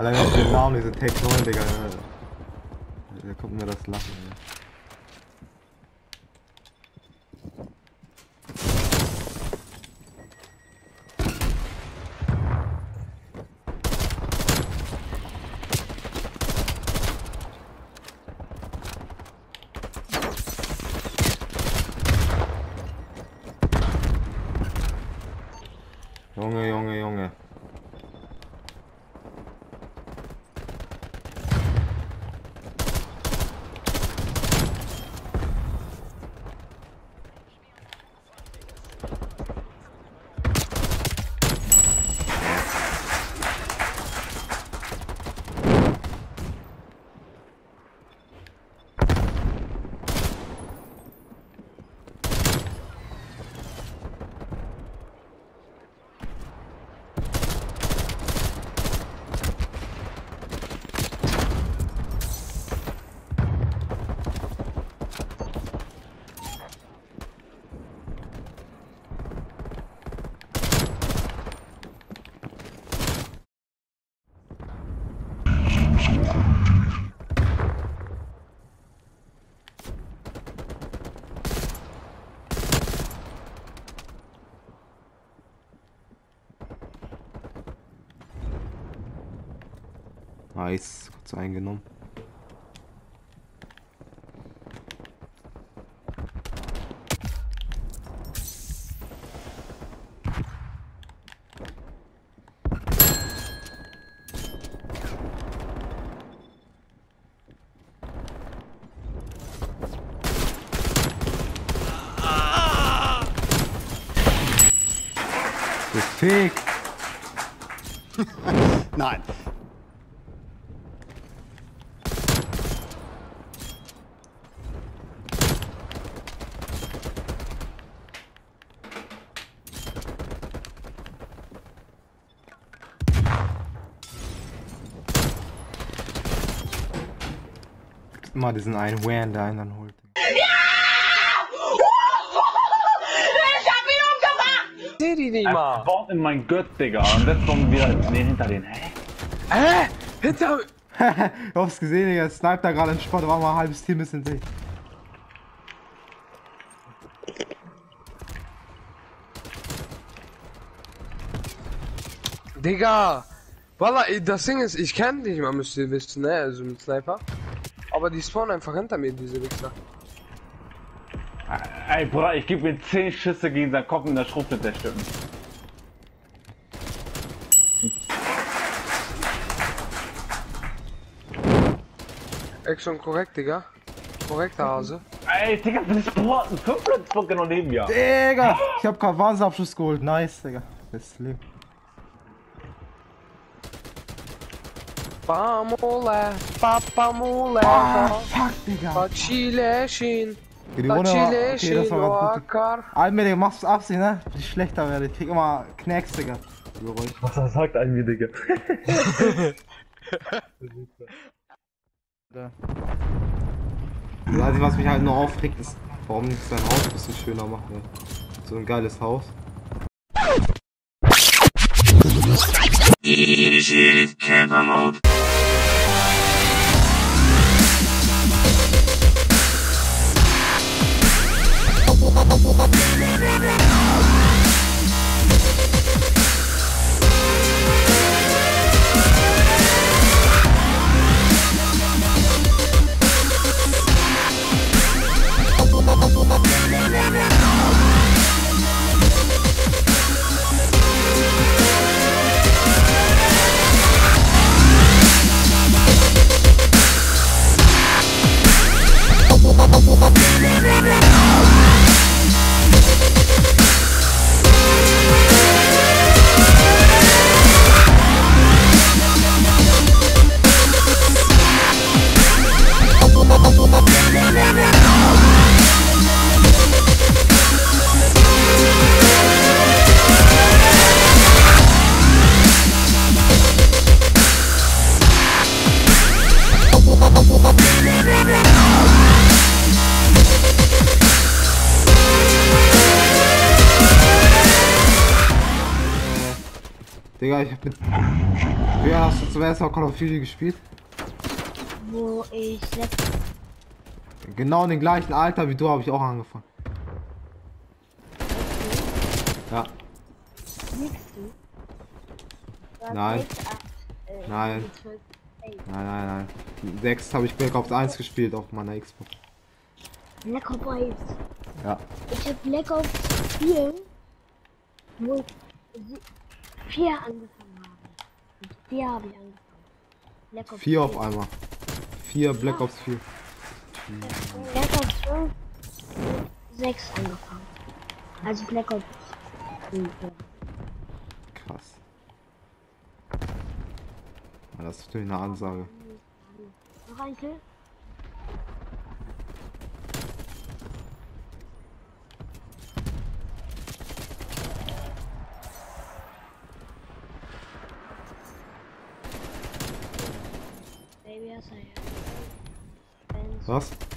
Allein aus dem Namen, diese Take 9, Digga. Da kommt mir das Lachen, ey. Junge, Junge, Junge. Nice, kurz eingenommen. Fick! Nein. Mal diesen einen Wan, der einen dann holt. Seh die nicht mal! Er spawnt in mein Gött, Digga. Und jetzt kommen wir hinter den. Hä? Hä? Hinter. Du hast gesehen, Digga. Sniper da gerade entspannt, war mal ein halbes Team ist in sich. Digga! Wallah, das Ding ist, ich kenne dich mal, müsst ihr wissen, ne? Also mit Sniper. Aber die spawnen einfach hinter mir, diese Wichser. Ey, Bruder, ich gebe mir 10 Schüsse gegen seinen Kopf in der Schrumpf zerstört. Schon korrekt, Digga. Korrekter Hase. Ey, Digga, das ist 5 Leute genau neben mir. Digga! Ich hab gerade Wahnsinnsabschluss geholt. Nice, Digga. Das Leben. Pamole, Papamole, Fuck, Digga. Bachileschin. Die Runde war, okay, das war gut. Alter, Digga, machst du Absicht, ne? Dass ich schlechter werde. Ich krieg immer Knacks, Digga. Was sagt an mir, Digga? Das Einzige, was mich halt nur aufregt, ist, warum nicht sein Haus ein bisschen schöner machen. Ne? So ein geiles Haus. Camper Mode. Digga, ich hab mit... Wie hast du zum ersten Mal Call of Duty gespielt? Wo ich letztes Genau in dem gleichen Alter wie du habe ich auch angefangen. Ja. liegst du? Du hast Nein. 6, 8, Nein. 12, 11. Nein. 6 habe ich Black Ops 1 gespielt auf meiner Xbox. Black Ops 1. Ja. Ich hab Black Ops 4, wo ich 4 angefangen habe. Mit 4 habe ich angefangen. Black Ops 4 auf einmal. 4 Black Ops 4. Black Ops 5, 6 angefangen. Also Black Ops 5. Ja. Krass. Ja, das ist natürlich eine Ansage. Noch ein Kill? Baby, hast du ja. Was?